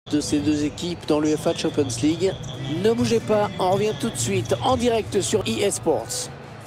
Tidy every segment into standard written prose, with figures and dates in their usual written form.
de ces deux équipes dans l'UEFA Champions League. Ne bougez pas, on revient tout de suite en direct sur EA Sports.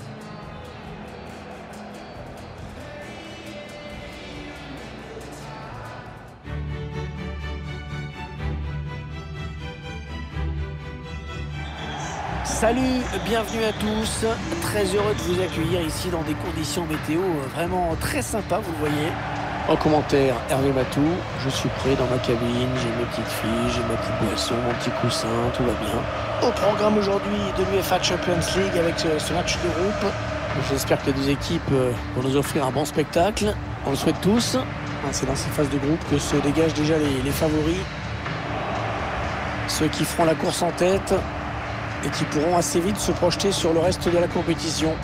Salut, bienvenue à tous, très heureux de vous accueillir ici dans des conditions météo vraiment très sympas, vous le voyez. En commentaire, Hervé Matou, je suis prêt dans ma cabine, j'ai mes petites filles, j'ai ma petite boisson, mon petit coussin, tout va bien. Au programme aujourd'hui de l'UEFA Champions League avec ce match de groupe. J'espère que les deux équipes vont nous offrir un bon spectacle, on le souhaite tous. C'est dans ces phases de groupe que se dégagent déjà les favoris. Ceux qui feront la course en tête et qui pourront assez vite se projeter sur le reste de la compétition.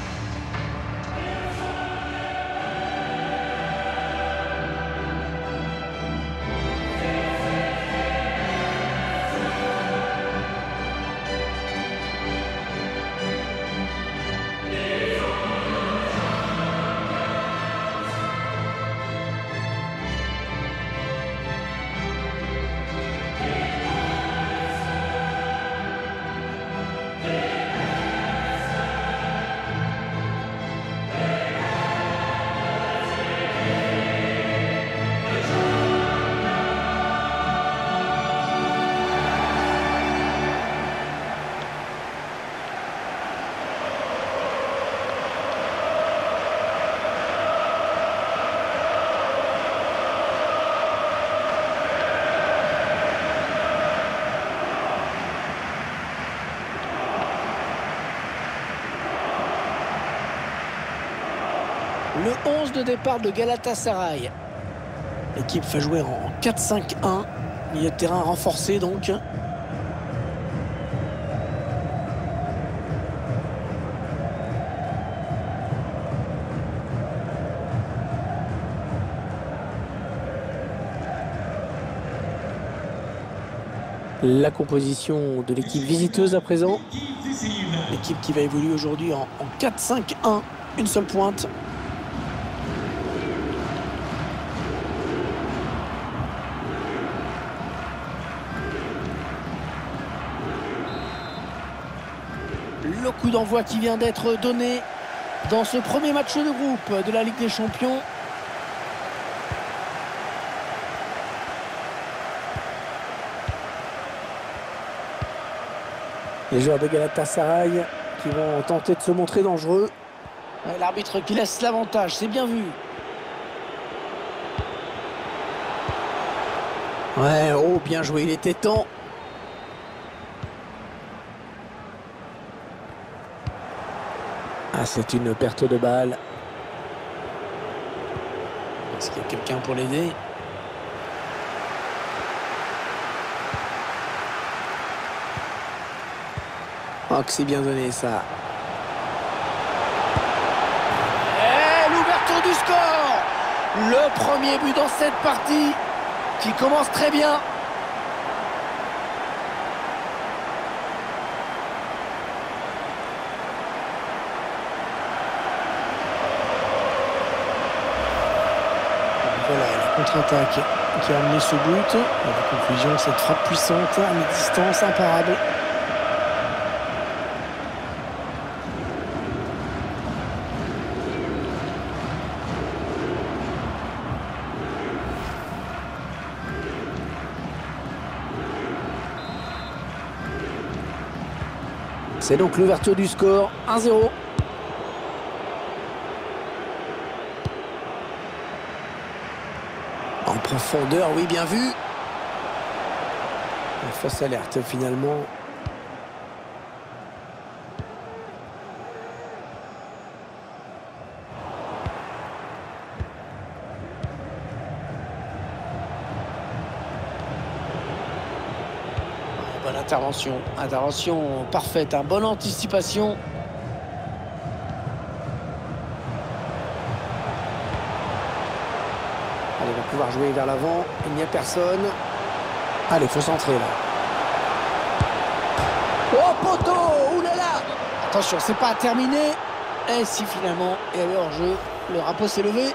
Le 11 de départ de Galatasaray. L'équipe va jouer en 4-5-1. Milieu de terrain renforcé donc. La composition de l'équipe visiteuse à présent. L'équipe qui va évoluer aujourd'hui en 4-5-1. Une seule pointe. Le coup d'envoi qui vient d'être donné dans ce premier match de groupe de la Ligue des Champions. Les joueurs de Galatasaray qui vont tenter de se montrer dangereux. L'arbitre qui laisse l'avantage, c'est bien vu. Ouais, oh, bien joué, il était temps. Ah, c'est une perte de balle. Est-ce qu'il y a quelqu'un pour l'aider? Oh, que c'est bien donné, ça. Et l'ouverture du score! Le premier but dans cette partie qui commence très bien. Voilà, la contre-attaque qui a amené ce but. La conclusion, cette frappe puissante à mi-distance, imparable. C'est donc l'ouverture du score, 1-0. En profondeur, oui, bien vu. La fausse alerte, finalement. Bonne intervention parfaite, bonne anticipation. Allez, on va pouvoir jouer vers l'avant, il n'y a personne. Allez, il faut centrer là. Oh, poteau, oulala. Attention, c'est pas terminé. Et si finalement, il y avait hors-jeu, le drapeau s'est levé.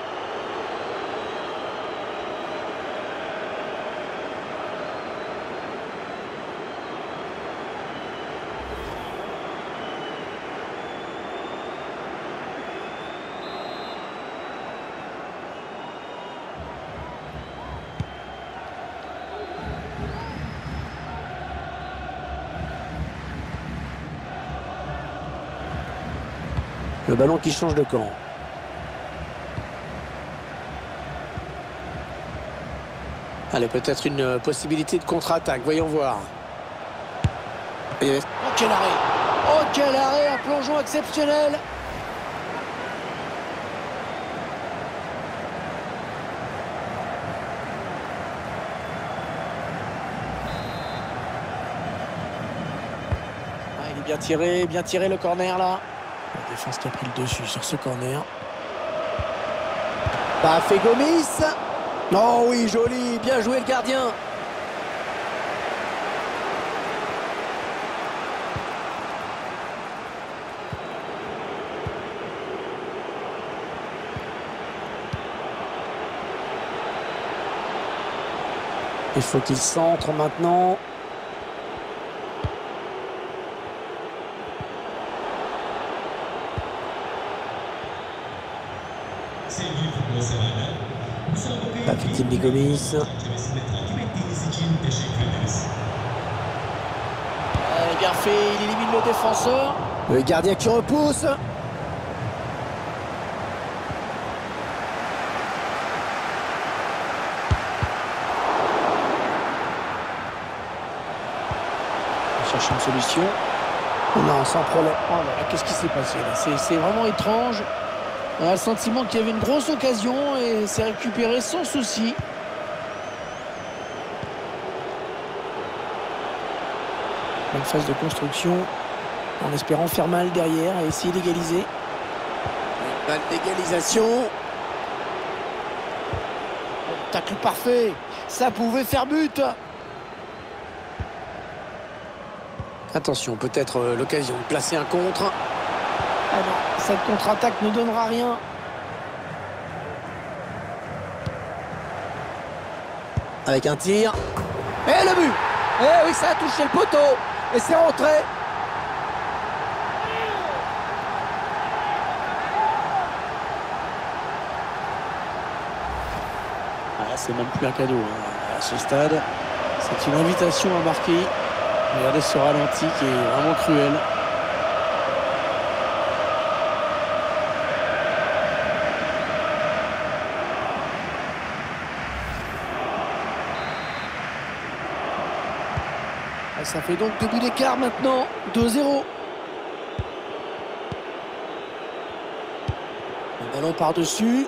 Le ballon qui change de camp. Allez, peut-être une possibilité de contre-attaque. Voyons voir. Oh, quel arrêt! Oh, quel arrêt! Un plongeon exceptionnel! Ah, il est bien tiré le corner là. La défense qui a pris le dessus sur ce corner. Bah, fait Gomis. Oh oui, joli, bien joué le gardien. Il faut qu'il centre maintenant. La victime de Gomis. Bien fait, il élimine le défenseur. Le gardien qui repousse. On cherche une solution. Non, sans problème. Oh là là, qu'est-ce qui s'est passé là? C'est vraiment étrange. On a le sentiment qu'il y avait une grosse occasion et c'est récupéré sans souci. Bonne phase de construction en espérant faire mal derrière et essayer d'égaliser. Une balle d'égalisation. Tacle parfait. Ça pouvait faire but. Attention, peut-être l'occasion de placer un contre. Ah non, cette contre-attaque ne donnera rien. Avec un tir. Et le but! Eh oui, ça a touché le poteau. Et c'est rentré. Ah, c'est même plus un cadeau hein, à ce stade. C'est une invitation à marquer. Regardez ce ralenti qui est vraiment cruel. Ça fait donc 2 buts d'écart maintenant, 2-0. Le ballon par-dessus.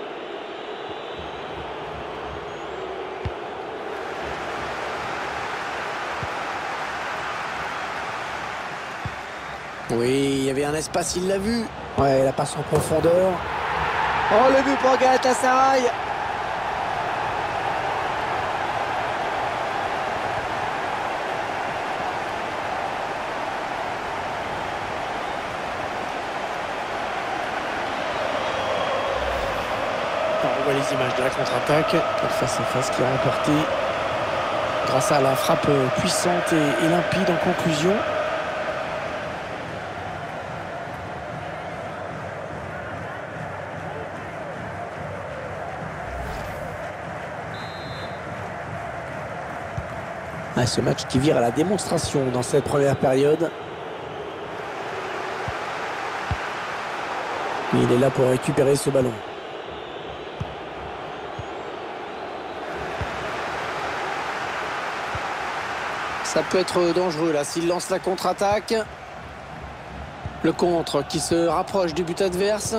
Oui, il y avait un espace, il l'a vu. Ouais, la passe en profondeur. Oh, le but pour Galatasaray. On voit les images de la contre-attaque. Quel face-à-face qui a remporté grâce à la frappe puissante et limpide en conclusion. Ah, ce match qui vire à la démonstration dans cette première période. Il est là pour récupérer ce ballon. Ça peut être dangereux là s'il lance la contre-attaque. Le contre qui se rapproche du but adverse.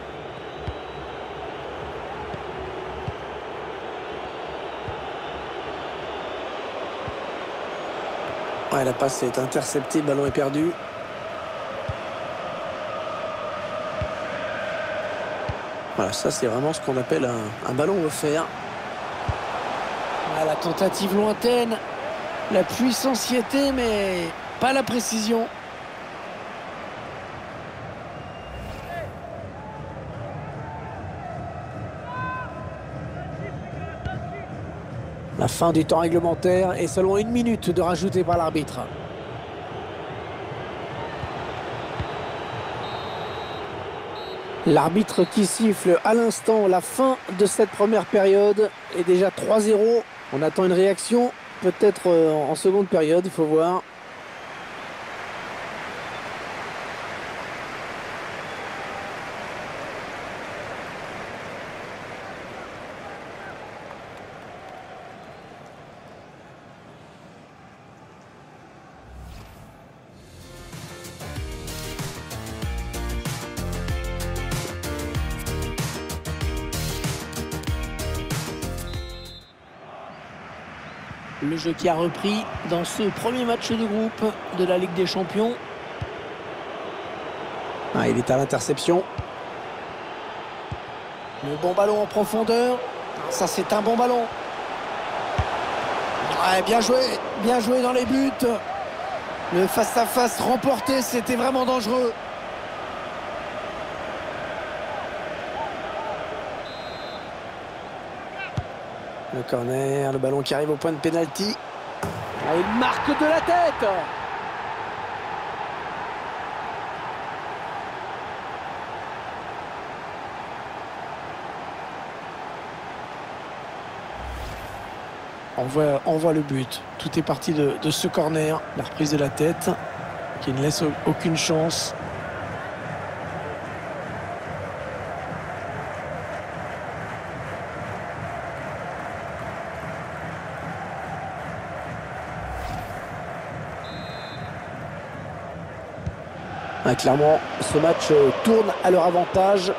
Ouais, la passe est interceptée, le ballon est perdu. Voilà, ça c'est vraiment ce qu'on appelle un ballon offert. Voilà, la tentative lointaine. La puissance y était, mais pas la précision. La fin du temps réglementaire et seulement 1 minute de rajouter par l'arbitre. L'arbitre qui siffle à l'instant la fin de cette première période est déjà 3-0. On attend une réaction, peut-être en seconde période, il faut voir. Le jeu qui a repris dans ce premier match de groupe de la Ligue des Champions. Ah, il est à l'interception. Le bon ballon en profondeur. Ça, c'est un bon ballon. Ouais, bien joué dans les buts. Le face-à-face remporté, c'était vraiment dangereux. Le corner, le ballon qui arrive au point de pénalty. Ah, il marque de la tête. On voit le but. Tout est parti de ce corner. La reprise de la tête qui ne laisse aucune chance. Ah, clairement, ce match tourne à leur avantage.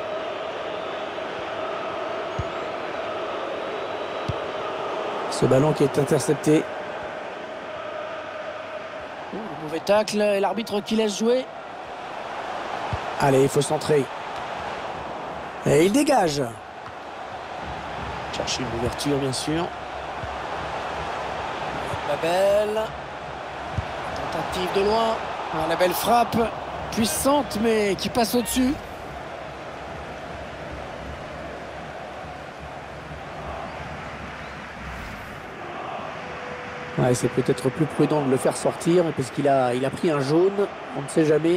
Ce ballon qui est intercepté. Mauvais tacle et l'arbitre qui laisse jouer. Allez, il faut centrer. Et il dégage. Chercher une ouverture, bien sûr. Babel. Tentative de loin. Ah, la belle frappe. Puissante, mais qui passe au-dessus. Ouais, c'est peut-être plus prudent de le faire sortir parce qu'il a pris un jaune, on ne sait jamais.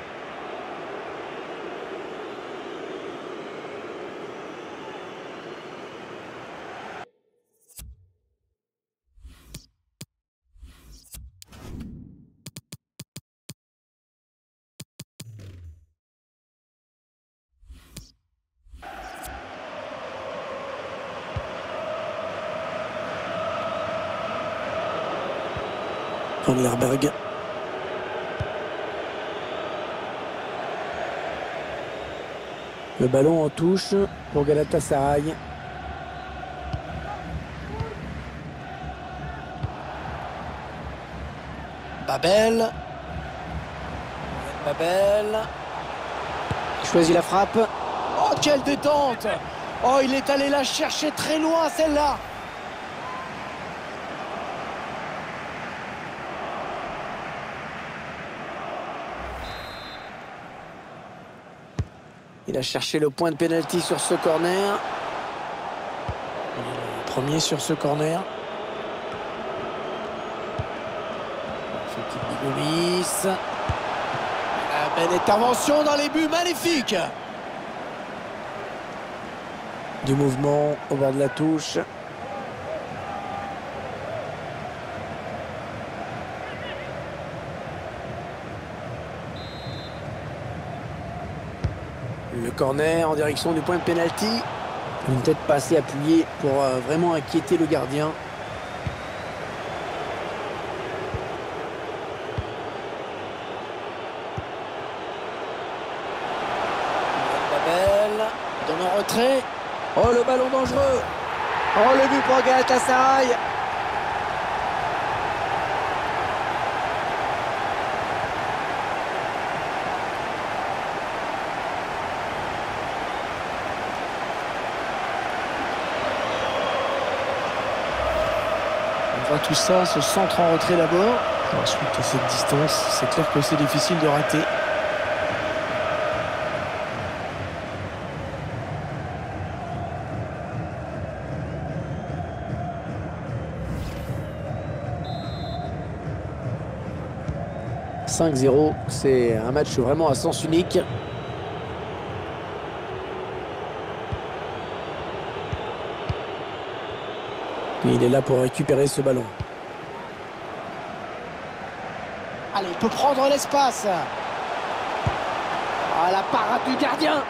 Van Lerberg. Le ballon en touche pour Galatasaray. Babel. Il choisit la frappe. Oh, quelle détente! Oh, il est allé la chercher très loin, celle-là. Il a cherché le point de pénalty sur ce corner. Premier sur ce corner. La belle intervention dans les buts, magnifique. Du mouvement au bord de la touche. Le corner en direction du point de pénalty. Une tête pas assez appuyée pour vraiment inquiéter le gardien. Babel dans le retrait. Oh, le ballon dangereux. Oh, le but pour Galatasaray. On voit tout ça, ce centre en retrait d'abord. Ensuite, à cette distance, c'est clair que c'est difficile de rater. « 5-0 », c'est un match vraiment à sens unique. Et il est là pour récupérer ce ballon. Allez, il peut prendre l'espace. Ah, la parade du gardien.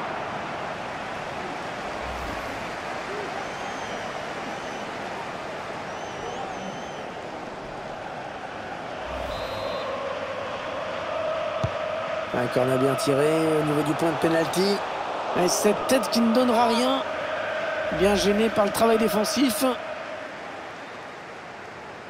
Un corner bien tiré au niveau du point de pénalty. Et cette tête qui ne donnera rien. Bien gêné par le travail défensif.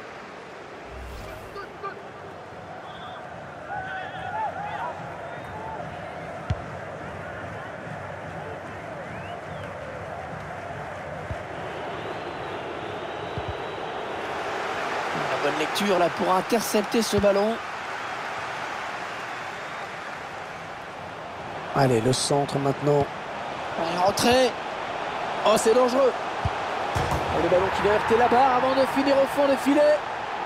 bonne lecture là pour intercepter ce ballon. Allez, le centre maintenant. Allez, rentrée. Oh, c'est dangereux. Et le ballon qui va heurter la barre avant de finir au fond des filets.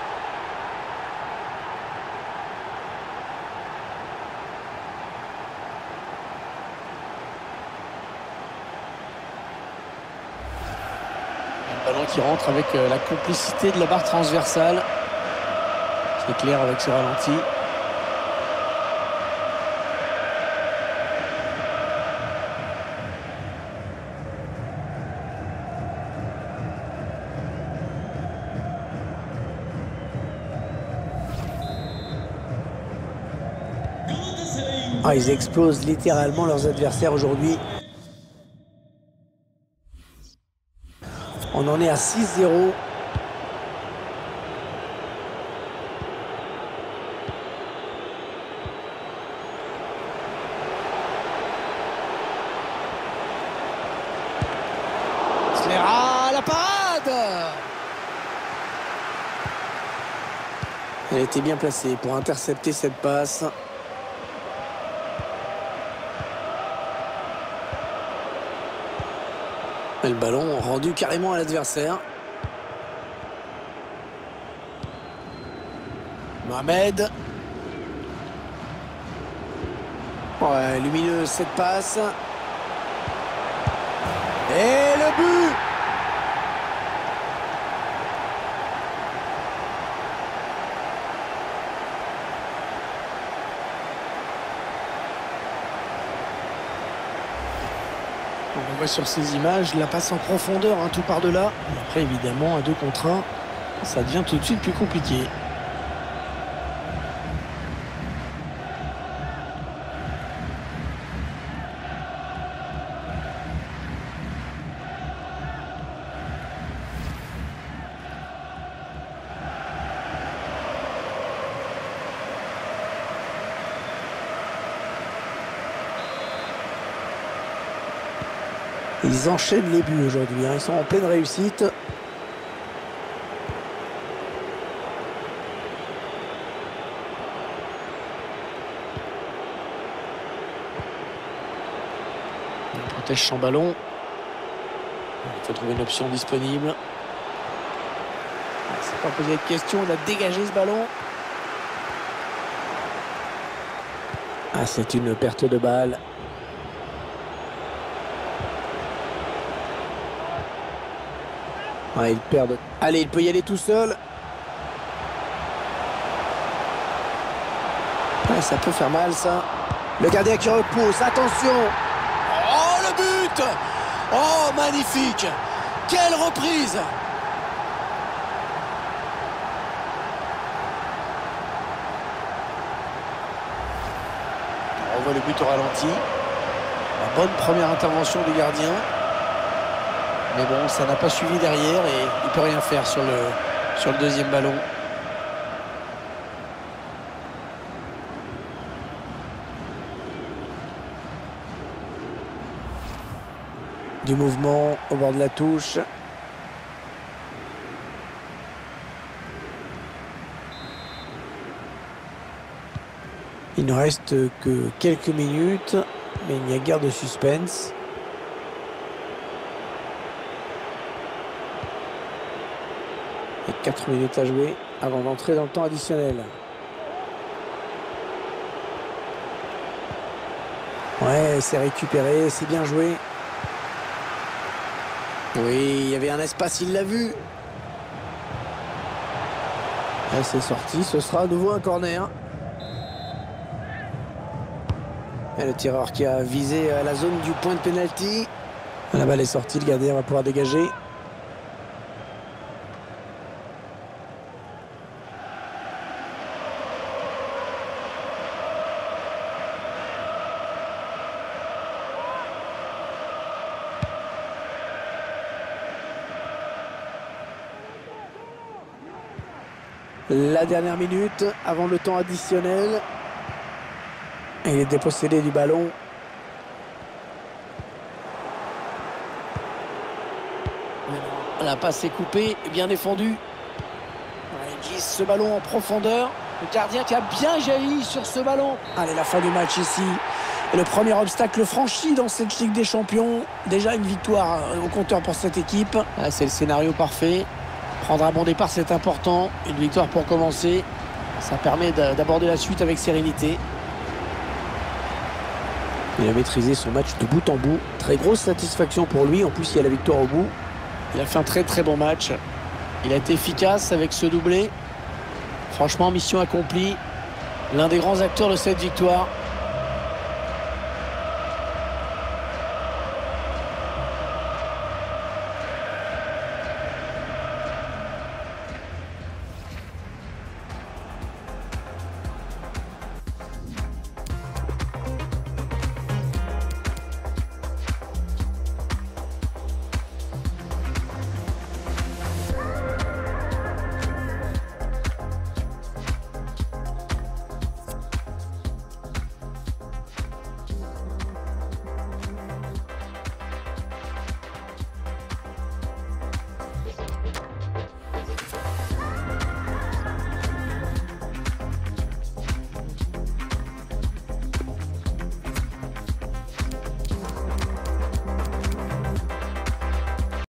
Un ballon qui rentre avec la complicité de la barre transversale. C'est clair avec ce ralenti. Ah, ils explosent littéralement leurs adversaires aujourd'hui. On en est à 6-0. Slera, la parade! Elle était bien placée pour intercepter cette passe. Et le ballon rendu carrément à l'adversaire. Mohamed. Ouais, lumineuse cette passe. Et le but! On voit sur ces images la passe en profondeur, hein, tout par-delà. Après, évidemment, à 2 contre 1, ça devient tout de suite plus compliqué. Ils enchaînent les buts aujourd'hui, hein. Ils sont en pleine réussite. Il protège son ballon. Il faut trouver une option disponible. Il ne s'est pas posé de question, il a dégagé ce ballon. Ah, c'est une perte de balle. Ah, ils perdent. Allez, il peut y aller tout seul. Ah, ça peut faire mal, ça. Le gardien qui repousse. Attention. Oh, le but! Oh, magnifique! Quelle reprise! On voit le but au ralenti. La bonne première intervention du gardien. Mais bon, ça n'a pas suivi derrière et il ne peut rien faire sur le deuxième ballon. Du mouvement au bord de la touche. Il ne reste que quelques minutes, mais il n'y a guère de suspense. Il y a 4 minutes à jouer avant d'entrer dans le temps additionnel. Ouais, c'est récupéré, c'est bien joué. Oui, il y avait un espace, il l'a vu. Et c'est sorti, ce sera à nouveau un corner. Et le tireur qui a visé la zone du point de pénalty. La balle est sortie, le gardien va pouvoir dégager. La dernière minute avant le temps additionnel. Et il est dépossédé du ballon. La passe est coupée, bien défendue. Ouais, glisse ce ballon en profondeur. Le gardien qui a bien jailli sur ce ballon. Allez, la fin du match ici. Et le premier obstacle franchi dans cette Ligue des Champions. Déjà une victoire au compteur pour cette équipe. Ah, c'est le scénario parfait. Prendre un bon départ, c'est important. Une victoire pour commencer. Ça permet d'aborder la suite avec sérénité. Il a maîtrisé son match de bout en bout. Très grosse satisfaction pour lui. En plus, il y a la victoire au bout. Il a fait un très très bon match. Il a été efficace avec ce doublé. Franchement, mission accomplie. L'un des grands acteurs de cette victoire.